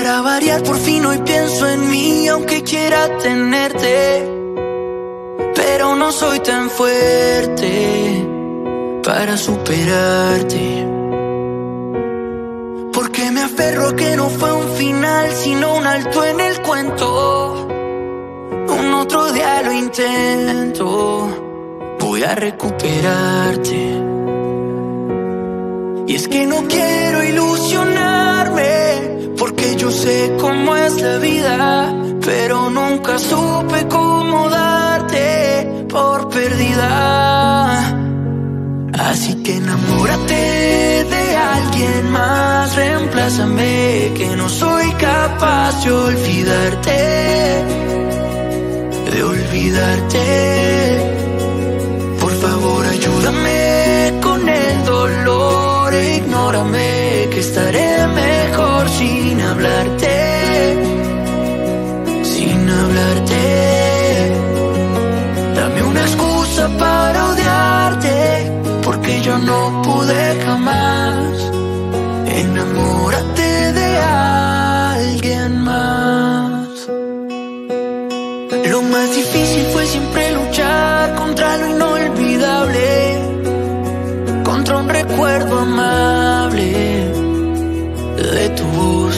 Para variar por fin hoy pienso en mí, aunque quiera tenerte, pero no soy tan fuerte para superarte. Porque me aferro a que no fue un final, sino un alto en el cuento. Un otro día lo intento, voy a recuperarte. Y es que no quiero ilusionarme, porque yo sé cómo es la vida, pero nunca supe cómo darte por perdida. Así que enamórate de alguien más, reemplázame, que no soy capaz de olvidarte, de olvidarte. Por favor ayúdame con el dolor, ignórame, que estaré mejor sin hablarte, sin hablarte. Dame una excusa para odiarte, porque yo no pude jamás. Enamórate de alguien más. Lo más difícil fue siempre luchar contra lo inolvidable, contra un recuerdo amable de tu voz.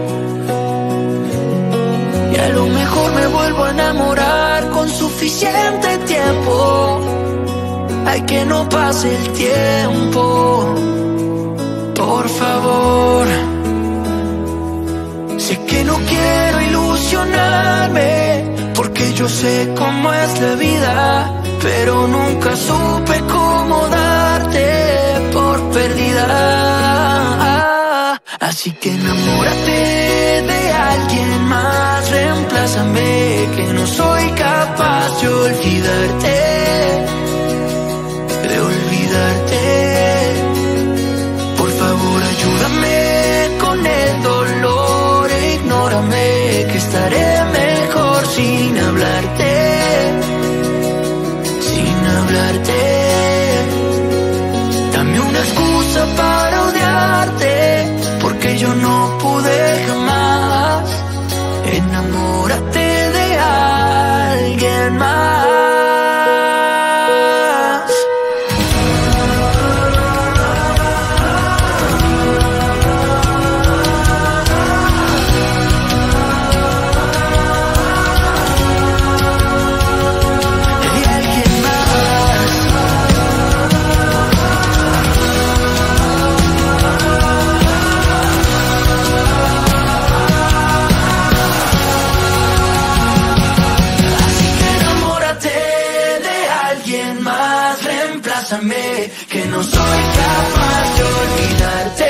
Y a lo mejor me vuelvo a enamorar con suficiente tiempo. Ay, que no pase el tiempo, por favor. Sé que no quiero ilusionarme, porque yo sé cómo es la vida, pero nunca supe cómo darte por perdida. Así que enamórate de alguien más, reemplázame, que no soy capaz de olvidarte, de olvidarte. Por favor ayúdame con el dolor, ignórame, que estaré mejor sin hablarte, sin hablarte. Dame una excusa para odiarte, porque yo no pude jamás. Enamórate de alguien más. Que no soy capaz de olvidarte.